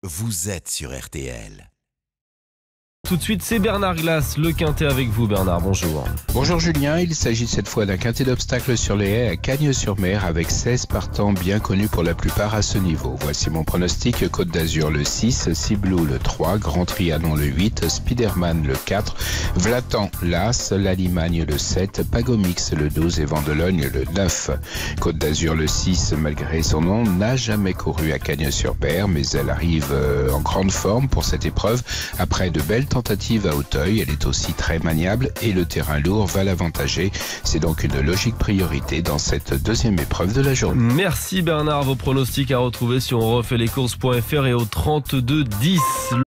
vous êtes sur RTL. Tout de suite, c'est Bernard Glass, le quintet avec vous. Bernard, bonjour. Bonjour Julien, il s'agit cette fois d'un quintet d'obstacles sur les haies à Cagnes-sur-Mer avec 16 partants bien connus pour la plupart à ce niveau. Voici mon pronostic: Côte d'Azur le 6, Ciblou le 3, Grand Trianon le 8, Spiderman le 4, Vlatan l'As, Lalimagne le 7, Pagomix le 12 et Vendelogne le 9. Côte d'Azur le 6, malgré son nom, n'a jamais couru à Cagnes-sur-Mer, mais elle arrive en grande forme pour cette épreuve. Après de belles tentative à Auteuil, elle est aussi très maniable et le terrain lourd va l'avantager. C'est donc une logique priorité dans cette deuxième épreuve de la journée. Merci Bernard, vos pronostics à retrouver sur onrefaitlecourses.fr et au 32 10.